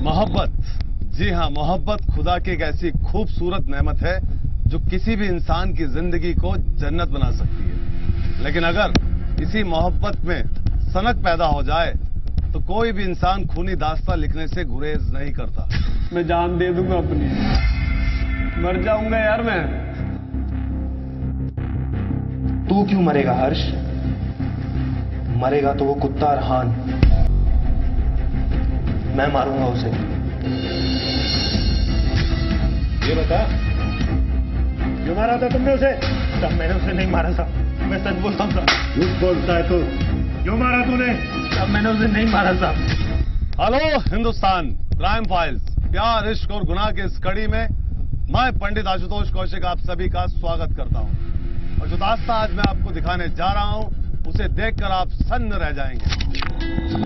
मोहब्बत, जी हाँ, मोहब्बत खुदा की एक ऐसी खूबसूरत नेमत है जो किसी भी इंसान की जिंदगी को जन्नत बना सकती है। लेकिन अगर इसी मोहब्बत में सनक पैदा हो जाए तो कोई भी इंसान खूनी दास्तां लिखने से गुरेज नहीं करता। मैं जान दे दूंगा अपनी, मर जाऊंगा यार मैं। तू क्यों मरेगा हर्ष? मरेगा तो वो कुत्ता अरहान, मैं मारूंगा उसे। ये बता, क्यों मारा था तुमने उसे? तब मैंने उसे नहीं मारा था, मैं सच बोलता हूँ। झूठ बोलता है तू, क्यों मारा तूने? तब मैंने उसे नहीं मारा था। हेलो हिंदुस्तान, क्राइम फाइल्स, प्यार इश्क और गुनाह के इस कड़ी में मैं पंडित आशुतोष कौशिक आप सभी का स्वागत करता हूं। और जो दास्तां आज मैं आपको दिखाने जा रहा हूं उसे देखकर आप सन्न रह जाएंगे।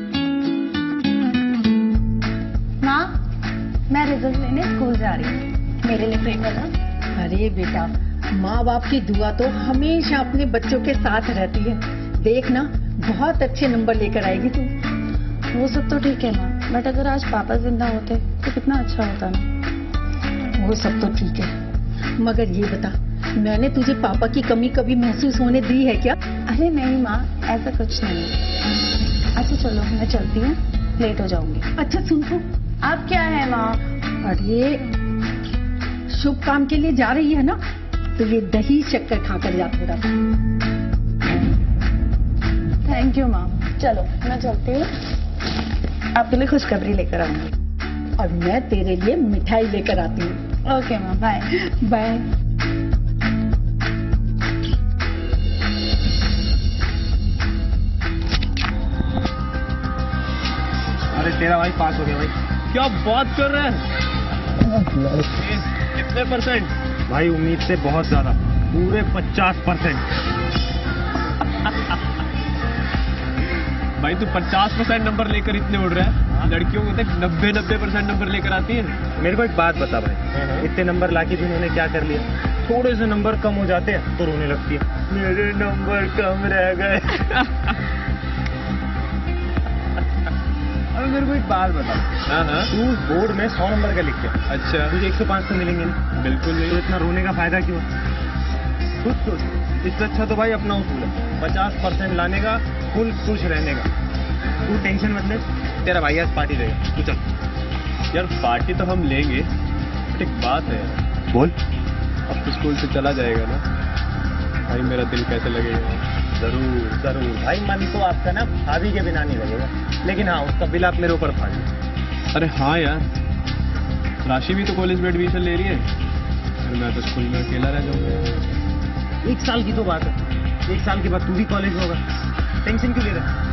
माँ, मैं रिजल्ट लेने स्कूल जा रही हूँ, मेरे लिए प्रे करना। अरे बेटा, माँ बाप की दुआ तो हमेशा अपने बच्चों के साथ रहती है। देखना, बहुत अच्छे नंबर लेकर आएगी तू। वो सब तो ठीक है माँ, बट अगर आज पापा जिंदा होते तो कितना अच्छा होता ना। वो सब तो ठीक है, मगर ये बता, मैंने तुझे पापा की कमी कभी महसूस होने दी है क्या? अरे नहीं माँ, ऐसा कुछ नहीं। अच्छा चलो, मैं चलती हूँ, लेट हो जाऊंगी। अच्छा सुन तो, आप क्या है माँ? अरे शुभ काम के लिए जा रही है ना, तो ये दही शक्कर खाकर जा थोड़ा। थैंक यू माँ। चलो मैं चलती हूँ, आपके लिए खुशखबरी लेकर आऊंगी। और मैं तेरे लिए मिठाई लेकर आती हूँ। ओके माँ, बाय बाय। अरे तेरा भाई पास हो गया भाई। क्या बात कर रहे हैं? कितने परसेंट? भाई उम्मीद से बहुत ज्यादा, पूरे 50%। भाई तू 50% नंबर लेकर इतने उड़ रहा है, लड़कियों को तक 90% नंबर लेकर आती है। मेरे को एक बात बता भाई, इतने नंबर लाके भी उन्होंने क्या कर लिया? थोड़े से नंबर कम हो जाते हैं तो रोने लगती है, मेरे नंबर कम रह गए। अब मेरे को एक बात बता, तू बोर्ड में 100 नंबर का लिख के, अच्छा, तुझे 105 तो मिलेंगे ना? बिल्कुल नहीं। तो इतना रोने का फायदा क्यों? खुद इससे अच्छा तो भाई अपना उसूल है, 50% लाने का, फुल खुश रहने का। तू टेंशन मत ले, तेरा भाई आज पार्टी देगा, तू चल। यार पार्टी तो हम लेंगे, बट एक बात है। बोल। अब तो स्कूल से चला जाएगा ना भाई, मेरा दिल कैसे लगेगा? जरूर जरूर भाई, मन तो आपका ना भाभी के बिना नहीं लगेगा, लेकिन हाँ उसका बिल आप मेरे ऊपर फाड़ लो। अरे हाँ यार, राशि भी तो कॉलेज में एडमिशन ले रही है, फिर मैं तो स्कूल में अकेला रह जाऊंगा। 1 साल की तो बात है, 1 साल के बाद तू भी कॉलेज में होगा, टेंशन क्यों ले रहा है?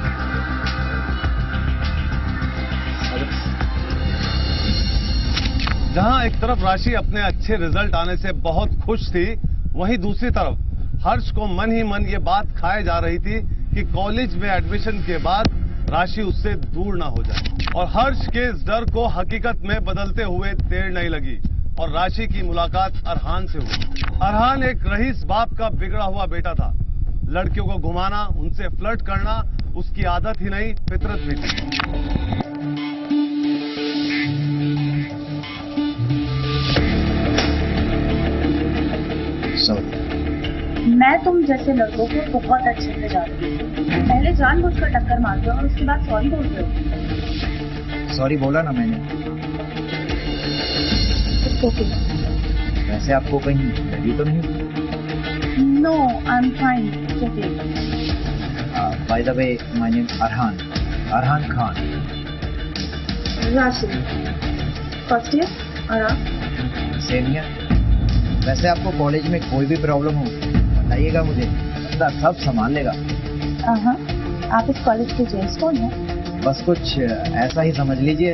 जहां एक तरफ राशि अपने अच्छे रिजल्ट आने से बहुत खुश थी, वहीं दूसरी तरफ हर्ष को मन ही मन ये बात खाए जा रही थी कि कॉलेज में एडमिशन के बाद राशि उससे दूर ना हो जाए। और हर्ष के इस डर को हकीकत में बदलते हुए देर नहीं लगी और राशि की मुलाकात अरहान से हुई। अरहान एक रईस बाप का बिगड़ा हुआ बेटा था। लड़कियों को घुमाना, उनसे फ्लर्ट करना उसकी आदत ही नहीं, फितरत भी थी। मैं तुम जैसे लड़कों को बहुत अच्छे से जानती हूँ। पहले जानबूझकर टक्कर मारते हो और उसके बाद सॉरी बोलते हो। सॉरी बोला ना मैंने। ओके। वैसे आपको कहीं लगी तो नहीं? No, I am fine. Okay. By the way, my name Arhan, Arhan Khan. Rashi, first year. और आप? Same year. वैसे आपको कॉलेज में कोई भी प्रॉब्लम हो बताइएगा मुझे, सब संभाल लेगा। आप इस कॉलेज के जेम्स कौन है? बस कुछ ऐसा ही समझ लीजिए।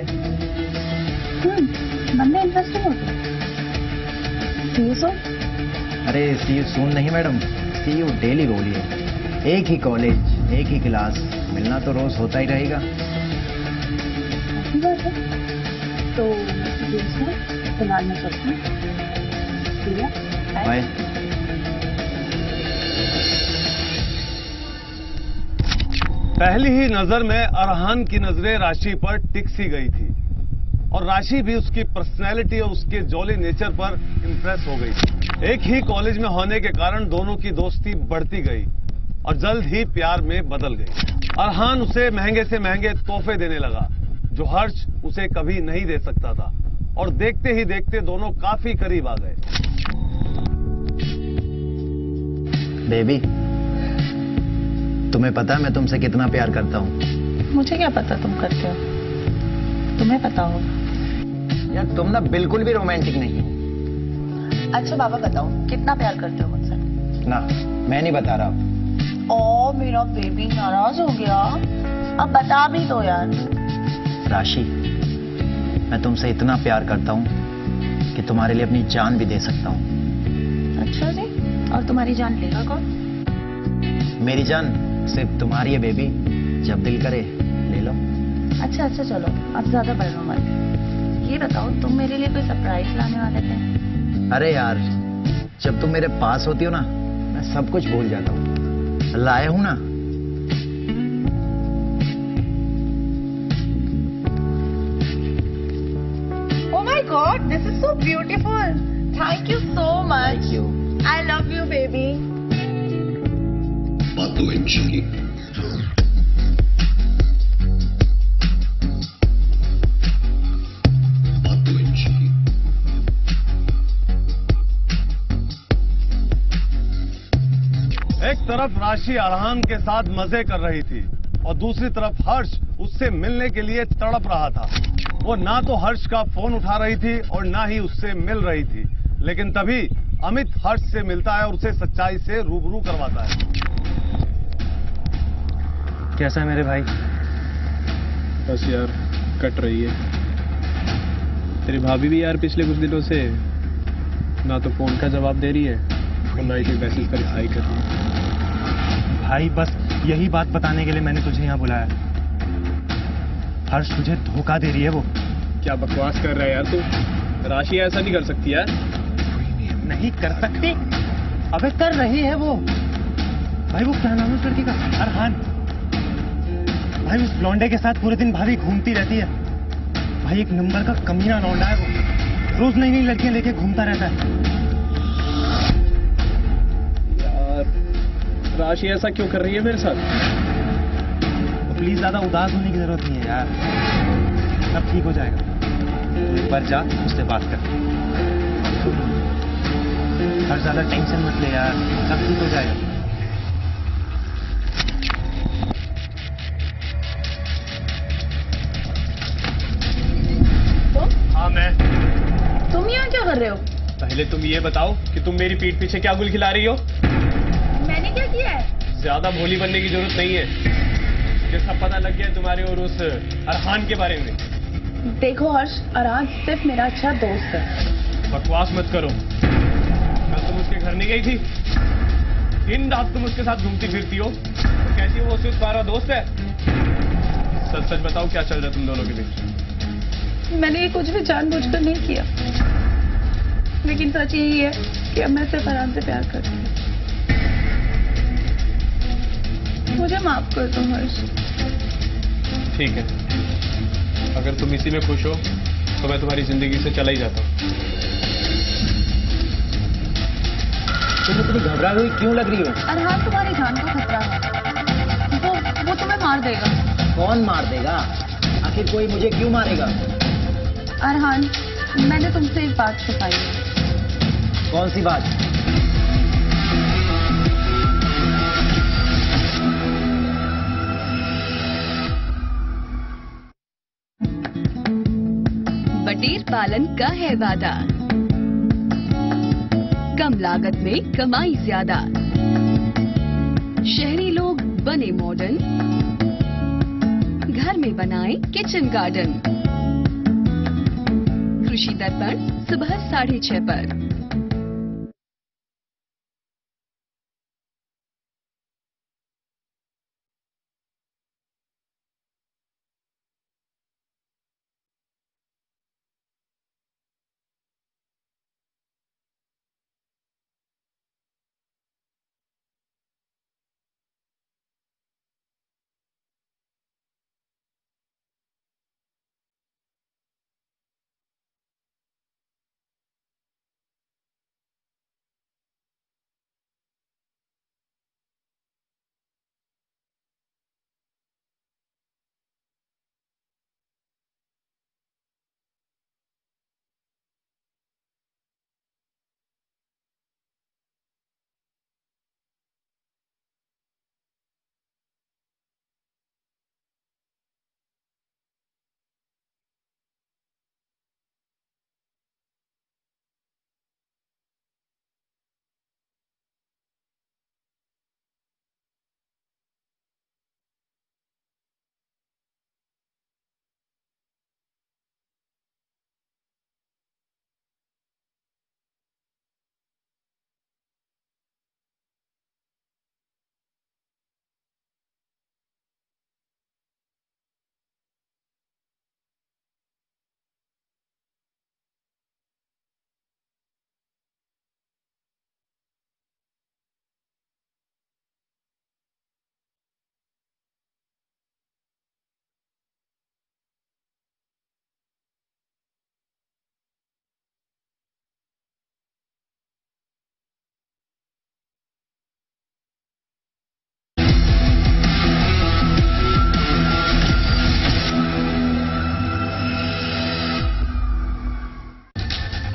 बंदे इंटरेस्टिंग होते। See you soon? अरे सी यू सून नहीं मैडम, सी यू डेली बोलिए। एक ही कॉलेज, एक ही क्लास, मिलना तो रोज होता ही रहेगा। अच्छी बात है। तो फिलहाल मैं चलती हूँ। बाय। पहली ही नजर में अरहान की नजरें राशि पर टिक सी गई थी। और राशि भी उसकी पर्सनैलिटी और उसके जॉली नेचर पर इंप्रेस हो गई। एक ही कॉलेज में होने के कारण दोनों की दोस्ती बढ़ती गई और जल्द ही प्यार में बदल गई। अरहान उसे महंगे से महंगे तोहफे देने लगा जो हर्ष उसे कभी नहीं दे सकता था, और देखते ही देखते दोनों काफी करीब आ गए। बेबी, तुम्हें पता है मैं तुमसे कितना प्यार करता हूँ। मुझे क्या पता तुम करते हो, तुम्हें पता होगा। यार तुम ना बिल्कुल भी रोमांटिक नहीं हो। अच्छा बाबा बताओ, कितना प्यार करते हो मुझसे? ना, मैं नहीं बता रहा। ओ मेरा बेबी नाराज हो गया, अब बता भी दो यार। राशि, मैं तुमसे इतना प्यार करता हूँ कि तुम्हारे लिए अपनी जान भी दे सकता हूँ। अच्छा जी, और तुम्हारी जान लेगा कौन? मेरी जान सिर्फ तुम्हारी है बेबी, जब दिल करे ले लो। अच्छा अच्छा चलो, अब ज्यादा बढ़ो मत। ये बताओ, तुम मेरे लिए कोई सरप्राइज लाने वाले थे? अरे यार, जब तुम मेरे पास होती हो ना, मैं सब कुछ भूल जाता हूँ। लाया हूं ना। Oh my God, this is so beautiful. Thank you so much. Thank you. I love you, baby. एक तरफ राशि अरहान के साथ मजे कर रही थी और दूसरी तरफ हर्ष उससे मिलने के लिए तड़प रहा था। वो ना तो हर्ष का फोन उठा रही थी और ना ही उससे मिल रही थी, लेकिन तभी अमित हर्ष से मिलता है और उसे सच्चाई से रूबरू करवाता है। कैसा है मेरे भाई? बस यार, कट रही है। तेरी भाभी भी यार पिछले कुछ दिनों से ना तो फोन का जवाब दे रही है और ना ही कोई मैसेज पर रिप्लाई कर रही है। भाई बस यही बात बताने के लिए मैंने तुझे यहाँ बुलाया। हर्ष तुझे धोखा दे रही है वो। क्या बकवास कर रहा है यार तू? राशि ऐसा नहीं कर सकती यार। नहीं कर सकती? अबे कर रही है वो। भाई वो क्या नाम है उस लड़की का? अरहान। भाई उस लौंडे के साथ पूरे दिन भाभी घूमती रहती है। भाई एक नंबर का कमीना लौंडा है वो। रोज नई नई लड़कियां लेके घूमता रहता है। राशि ऐसा क्यों कर रही है मेरे साथ? तो प्लीज ज्यादा उदास होने की जरूरत नहीं है यार, सब ठीक हो जाएगा। तू एक बार जा, उससे बात कर। हर ज्यादा टेंशन मत ले यार, सब ठीक हो जाएगा। हाँ मैं। तुम यहाँ क्या कर रहे हो? पहले तुम ये बताओ कि तुम मेरी पीठ पीछे क्या गुल खिला रही हो? मैंने क्या किया है? ज्यादा भोली बनने की जरूरत नहीं है। ये सब पता लग गया है तुम्हारे और उस अरहान के बारे में। देखो हर्ष, अरहान सिर्फ मेरा अच्छा दोस्त है। बकवास मत करो। कल तुम उसके घर नहीं गई थी? दिन रात तुम उसके साथ घूमती फिरती हो, तो कैसी वो उससे तुम्हारा दोस्त है? सच सच बताओ, क्या चल रहा है तुम दोनों के बीच? मैंने ये कुछ भी जानबूझकर नहीं किया, लेकिन सच यही है कि अब मैं सिर्फ अरहान से प्यार करती हूँ। मुझे माफ कर दो हर्ष। ठीक है, अगर तुम इसी में खुश हो तो मैं तुम्हारी जिंदगी से चला ही जाता हूँ। तुम इतनी घबरा हुई क्यों लग रही हो? अरहान तुम्हारी जान को खतरा है, वो तुम्हें मार देगा। कौन मार देगा? आखिर कोई मुझे क्यों मारेगा? अरहान, मैंने तुमसे एक बात छुपाई है। कौन सी बात? बटेर पालन का है वादा, कम लागत में कमाई ज्यादा। शहरी लोग बने मॉडर्न, घर में बनाएं किचन गार्डन। कृषि दर्पण सुबह 6:30 पर।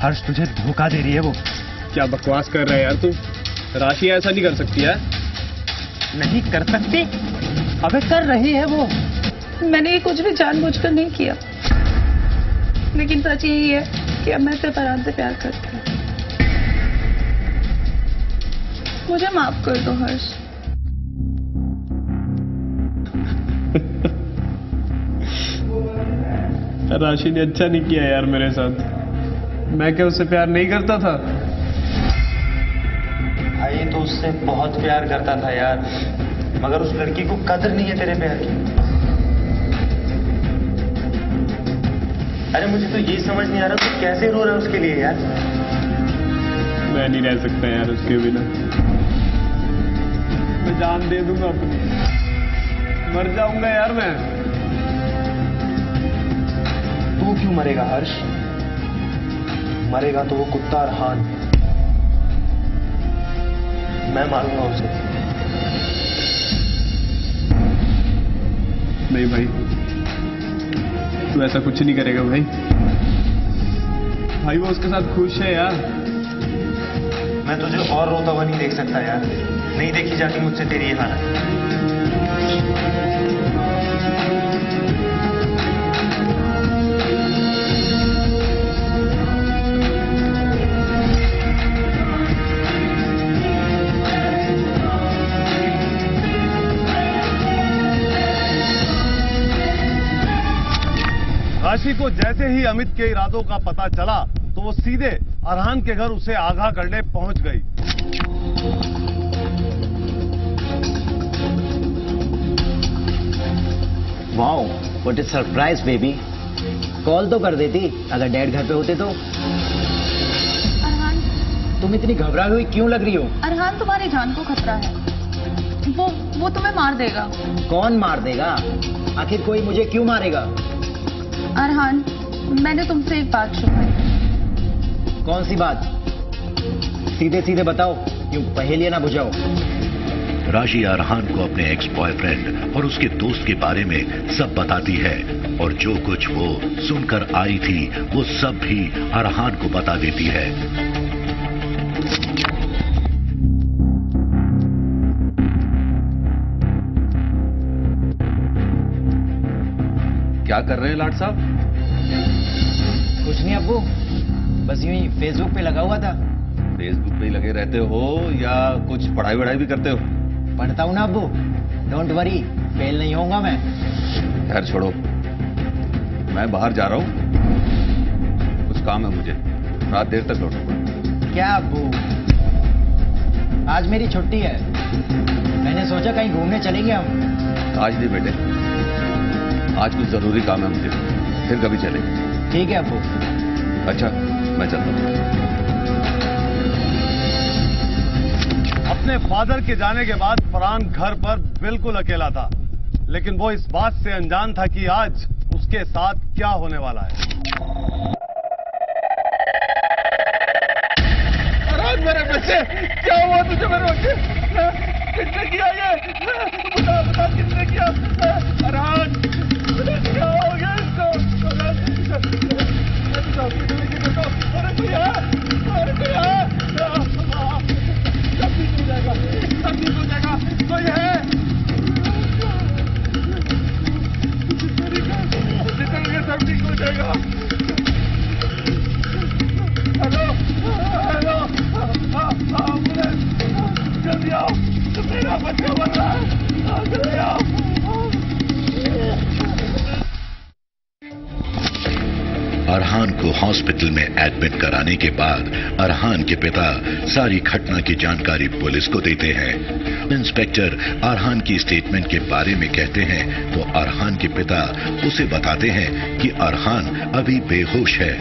हर्ष तुझे धोखा दे रही है वो। क्या बकवास कर रहा है यार तू? राशि ऐसा नहीं कर सकती है। नहीं कर सकती? अबे कर रही है वो। मैंने ये कुछ भी जानबूझकर नहीं किया, लेकिन सच यही है कि अब मैं सिर्फ आराम से प्यार करती हूँ। मुझे माफ कर दो हर्ष। राशि ने अच्छा नहीं किया यार मेरे साथ। मैं क्या उससे प्यार नहीं करता था? भाई तो उससे बहुत प्यार करता था यार, मगर उस लड़की को कदर नहीं है तेरे प्यार की। अरे मुझे तो ये समझ नहीं आ रहा तू कैसे रो रहा है उसके लिए यार। मैं नहीं रह सकता यार उसके बिना। मैं जान दे दूंगा अपनी, मर जाऊंगा यार मैं। तू क्यों मरेगा हर्ष? मरेगा तो वो कुत्ता अरहान। मैं मारूंगा उसे। नहीं भाई, तू ऐसा कुछ नहीं करेगा भाई। भाई वो उसके साथ खुश है यार। मैं तुझे और रोता हुआ नहीं देख सकता यार। नहीं देखी जाती मुझसे तेरी ये हालत। राशि को जैसे ही अमित के इरादों का पता चला तो वो सीधे अरहान के घर उसे आगाह करने पहुंच गई। Wow, what a surprise baby. Call तो कर देती अगर डैड घर पे होते तो। अरहान, तुम इतनी घबराई हुई क्यों लग रही हो? अरहान तुम्हारी जान को खतरा है। वो तुम्हें मार देगा। कौन मार देगा? आखिर कोई मुझे क्यों मारेगा? अरहान, मैंने तुमसे एक बात छुपाई। कौन सी बात? सीधे सीधे बताओ, क्यों पहेलियां ना बुझाओ। राशि अरहान को अपने एक्स बॉयफ्रेंड और उसके दोस्त के बारे में सब बताती है और जो कुछ वो सुनकर आई थी वो सब भी अरहान को बता देती है। क्या कर रहे हैं लाट साहब? कुछ नहीं अब्बू, बस यूं ही फेसबुक पे लगा हुआ था। फेसबुक पे ही लगे रहते हो या कुछ पढ़ाई वढ़ाई भी करते हो? पढ़ता हूं ना अब्बू, डोंट वरी, फेल नहीं होऊंगा मैं। खैर छोड़ो, मैं बाहर जा रहा हूं, कुछ काम है मुझे, रात देर तक लौटूंगा। क्या अब्बू, आज मेरी छुट्टी है, मैंने सोचा कहीं घूमने चलेंगे हम। आज नहीं बेटे, आज कुछ जरूरी काम है मुझे, फिर कभी चलेंगे। ठीक है अब्बू। अच्छा, मैं चलता हूं। अपने फादर के जाने के बाद फरहान घर पर बिल्कुल अकेला था, लेकिन वो इस बात से अनजान था कि आज उसके साथ क्या होने वाला है। अरहान मेरे बच्चे, क्या हुआ तुझे मेरे बच्चे? किसने किया ये? बता किसने किया? अरहान, क्या हो गया इसको? अरे कोई है? अरे कोई है? सब ठीक हो जाएगा, सब ठीक हो जाएगा। कोई है? निकल गया, सब ठीक हो जाएगा। हेलो, हेलो, एम्बुलेंस, जल्दी आओ, मेरा बच्चा मर रहा है, जल्दी आओ। अरहान को हॉस्पिटल में एडमिट कराने के बाद अरहान के पिता सारी घटना की जानकारी पुलिस को देते हैं। इंस्पेक्टर अरहान की स्टेटमेंट के बारे में कहते हैं तो अरहान के पिता उसे बताते हैं कि अरहान अभी बेहोश है।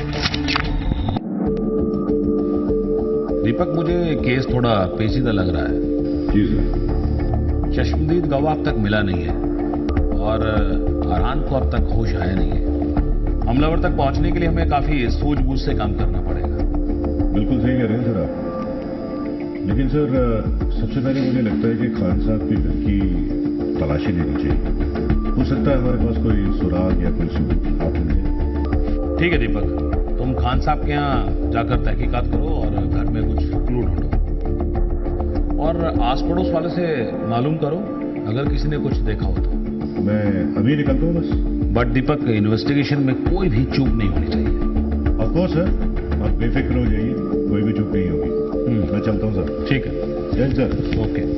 दीपक, मुझे केस थोड़ा पेचीदा लग रहा है। जी सर। चश्मदीद गवाह अब तक मिला नहीं है और अरहान को अब तक होश आया नहीं है। हमलावर तक पहुंचने के लिए हमें काफी सूझबूझ से काम करना पड़ेगा। बिल्कुल सही कह रहे हैं सर आप, लेकिन सर सबसे पहले मुझे लगता है कि खान साहब के घर की तलाशी लेनी चाहिए। हो सकता है हमारे पास कोई सुराग या कोई सबूत आप मिल जाए। ठीक है दीपक, तुम खान साहब के यहाँ जाकर तहकीकात करो और घर में कुछ क्लू ढूंढो और आस पड़ोस वाले से मालूम करो अगर किसी ने कुछ देखा हो तो। मैं अभी निकलता हूँ बस। बट दीपक, इन्वेस्टिगेशन में कोई भी चूक नहीं होनी चाहिए। ऑफ कोर्स सर, आप बेफिक्र हो जाइए, कोई भी चूक नहीं होगी। मैं चलता हूँ सर। ठीक है। Yes sir. ओके।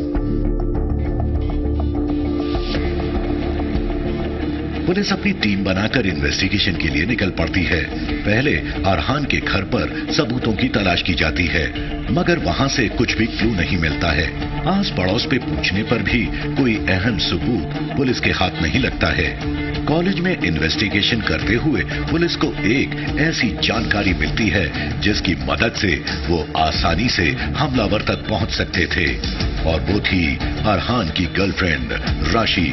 पुलिस अपनी टीम बनाकर इन्वेस्टिगेशन के लिए निकल पड़ती है। पहले अरहान के घर पर सबूतों की तलाश की जाती है, मगर वहां से कुछ भी क्लू नहीं मिलता है। आस पड़ोस पे पूछने पर भी कोई अहम सबूत पुलिस के हाथ नहीं लगता है। कॉलेज में इन्वेस्टिगेशन करते हुए पुलिस को एक ऐसी जानकारी मिलती है जिसकी मदद से वो आसानी से हमलावर तक पहुंच सकते थे, और वो थी अरहान की गर्लफ्रेंड राशि।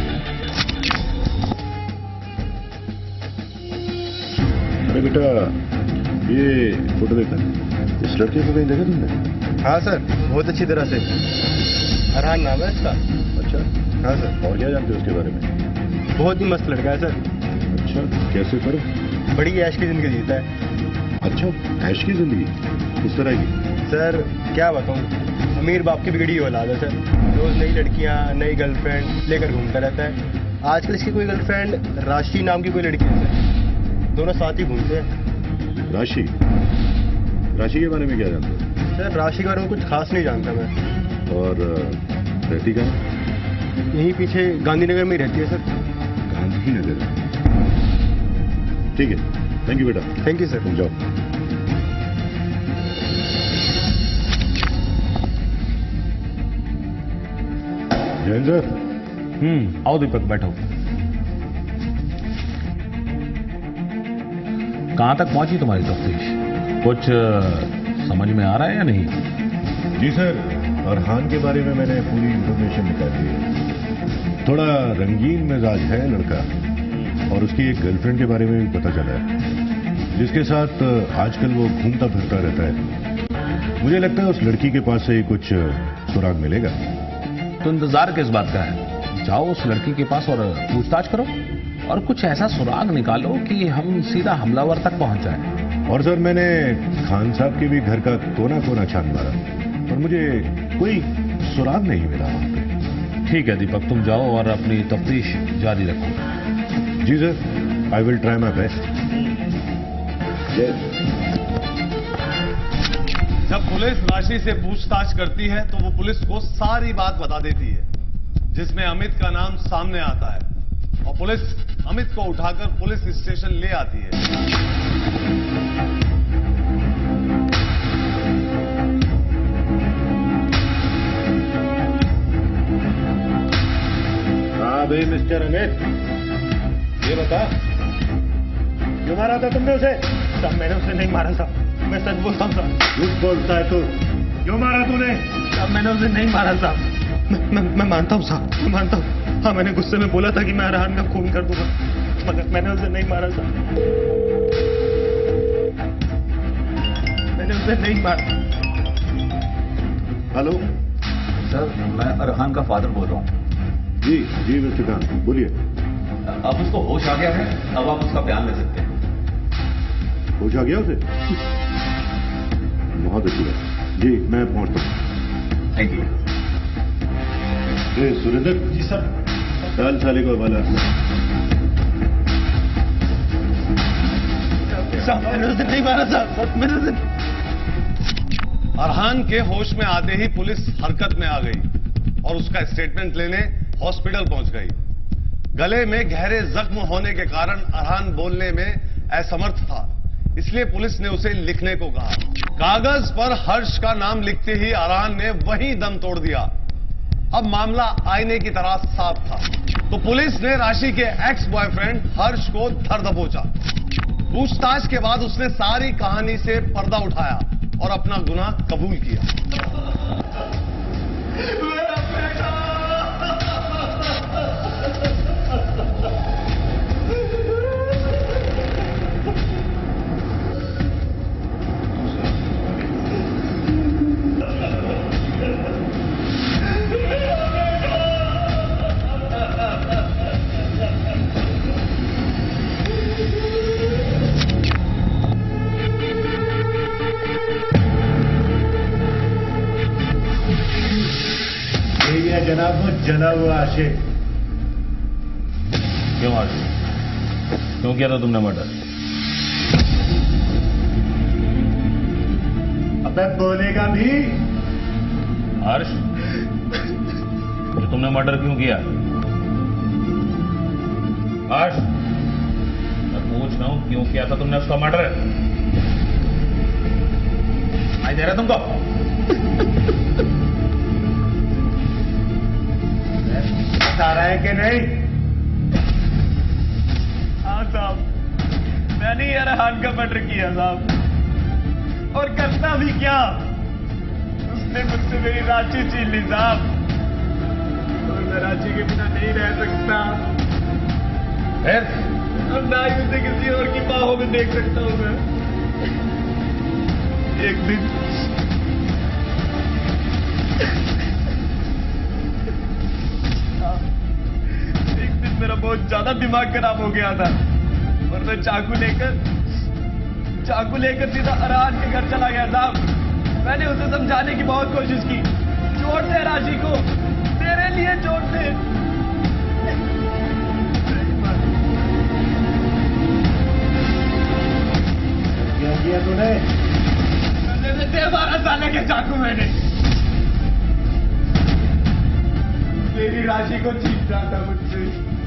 अरे बेटा, ये फोटो देखा, इस लड़के को कहीं देखा तुमने? हाँ सर, बहुत अच्छी तरह से। अरहान नाम है इसका। अच्छा। हाँ सर। और क्या जानते हो उसके बारे में? बहुत ही मस्त लड़का है सर। अच्छा, कैसे पर? बड़ी ऐश की जिंदगी जीता है। अच्छा, ऐश की जिंदगी किस तरह की? सर क्या बताऊँ, अमीर बाप की बिगड़ी औलाद है सर। रोज नई लड़कियाँ, नई गर्लफ्रेंड लेकर घूमता रहता है। आजकल इसकी कोई गर्लफ्रेंड राशि नाम की कोई लड़की है सर, दोनों साथ ही घूमते हैं। राशि? राशि के बारे में क्या जानते हो? सर राशि के बारे में कुछ खास नहीं जानता मैं। और रहती कहाँ? यहीं पीछे गांधीनगर में ही रहती है सर। गांधीनगर? ठीक है, थैंक यू बेटा। Thank you sir. तुम जाओ। जैन सर। आओ दीपक, बैठो। कहां तक पहुंची तुम्हारी तफ्तीश? कुछ समझ में आ रहा है या नहीं? जी सर, अरहान के बारे में मैंने पूरी इंफॉर्मेशन निकाली है। थोड़ा रंगीन मिजाज है लड़का, और उसकी एक गर्लफ्रेंड के बारे में भी पता चला है, जिसके साथ आजकल वो घूमता फिरता रहता है। मुझे लगता है उस लड़की के पास से कुछ सुराग मिलेगा। तो इंतजार किस बात का है? जाओ उस लड़की के पास और पूछताछ करो, और कुछ ऐसा सुराग निकालो कि हम सीधा हमलावर तक पहुंच जाए। और सर, मैंने खान साहब के भी घर का कोना कोना छान मारा, पर मुझे कोई सुराग नहीं मिला वहां पे। ठीक है दीपक, तुम जाओ और अपनी तफ्तीश जारी रखो। जी sir, I will try my best. जब पुलिस राशि से पूछताछ करती है तो वो पुलिस को सारी बात बता देती है, जिसमें अमित का नाम सामने आता है, और पुलिस अमित को उठाकर पुलिस स्टेशन ले आती है। हाँ भाई मिस्टर अमित, ये बता, क्यों मारा था तुमने उसे? साहब मैंने उसे नहीं मारा साहब, मैं सच बोलता हूँ साहब। झूठ बोलता है तू, क्यों मारा तूने? साहब मैंने उसे नहीं मारा साहब। मैं मानता हूँ साहब, मैं मानता हूँ। हाँ, मैंने गुस्से में बोला था कि मैं अरहान का खून कर दूंगा, मगर मैंने उसे नहीं मारा साहब। मैंने उसे नहीं मारा। हेलो सर, मैं अरहान का फादर बोल रहा हूँ। जी जी मिस्टर खान, बोलिए। अब उसको होश आ गया है, अब आप उसका बयान ले सकते हैं। होश आ गया उसे? बहुत अच्छी बात। जी मैं पहुंचता हूँ। Thank you. सुरेंद्र। जी सर। डाल साले को हवाला। साहब मैंने उसे नहीं मारा साहब, मैंने उसे। अरहान के होश में आते ही पुलिस हरकत में आ गई और उसका स्टेटमेंट लेने हॉस्पिटल पहुंच गई। गले में गहरे जख्म होने के कारण अरहान बोलने में असमर्थ था, इसलिए पुलिस ने उसे लिखने को कहा। कागज पर हर्ष का नाम लिखते ही अरहान ने वहीं दम तोड़ दिया। अब मामला आईने की तरह साफ था, तो पुलिस ने राशि के एक्स बॉयफ्रेंड हर्ष को धर दबोचा। पूछताछ के बाद उसने सारी कहानी से पर्दा उठाया और अपना गुनाह कबूल किया। जनाब वो जला हुआ आशिक। क्यों हर्ष, क्यों किया था तुमने मर्डर? अबे बोलेगा भी? हर्ष, ये तुमने मर्डर क्यों किया? हर्ष, मैं पूछ रहा हूं क्यों किया था तुमने उसका मर्डर? आई दे रहा तुमको? बता रहा है कि नहीं? हाँ साहब, मैंने ही अरहान का मर्डर किया साहब, और करता भी क्या, उसने मुझसे मेरी रांची छीन ली साहब, और मैं रांची के बिना नहीं रह सकता, फिर और ना ही उसे किसी और की बाहों में देख सकता हूं मैं। एक दिन मेरा बहुत ज्यादा दिमाग खराब हो गया था और मैं चाकू लेकर सीधा अरहान के घर चला गया साहब। मैंने उसे समझाने की बहुत कोशिश की, छोड़ दे राशि को, तेरे लिए छोड़ दे। क्या किया तूने? दे 12 साल के चाकू मैंने मेरी राशि को छीन रहा था मुझसे।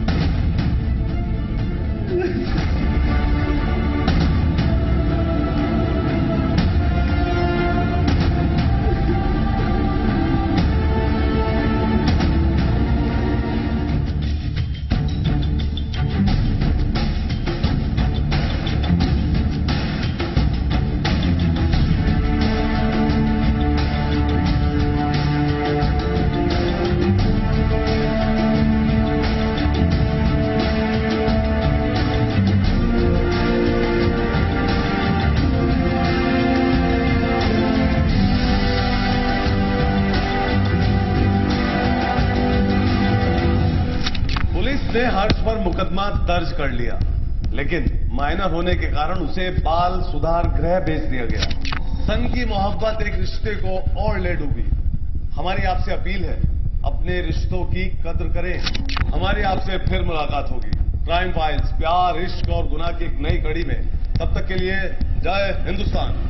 ने हर्ष पर मुकदमा दर्ज कर लिया, लेकिन माइनर होने के कारण उसे बाल सुधार गृह भेज दिया गया। सन की मोहब्बत एक रिश्ते को और ले डूबी। हमारी आपसे अपील है, अपने रिश्तों की कद्र करें। हमारी आपसे फिर मुलाकात होगी क्राइम फाइल्स, प्यार, इश्क और गुनाह की एक नई कड़ी में। तब तक के लिए जय हिंदुस्तान।